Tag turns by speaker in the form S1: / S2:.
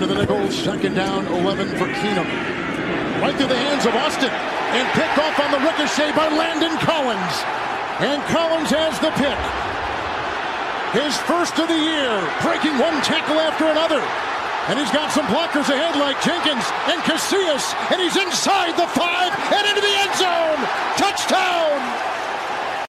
S1: to the nickel. Second down, 11 for Keenum. Right through the hands of Austin. And picked off on the ricochet by Landon Collins. And Collins has the pick. His first of the year, breaking one tackle after another. And he's got some blockers ahead like Jenkins and Casillas. And he's inside the 5 and into the